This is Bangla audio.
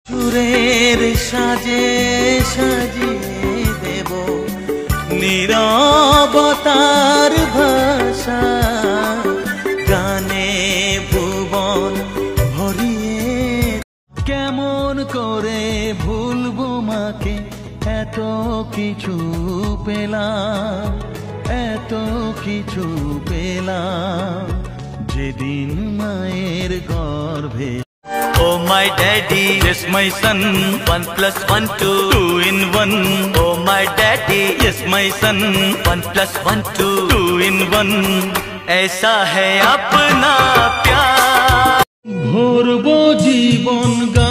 সুরের সাজে সাজিয়ে দেব নীরবতার ভাষা, গানে ভুবন ভরিয়ে। কেমন করে ভুলবো মাকে, এত কিছু পেলাম, এত কিছু পেলাম যেদিন মায়ের গর্ভে। Oh my daddy, yes my son, 1 plus 1 2, 2 in 1. Oh my daddy, yes my son, 1 plus 1 2, 2 in 1. ऐसा है अपना प्यार। भोरबो जीवन।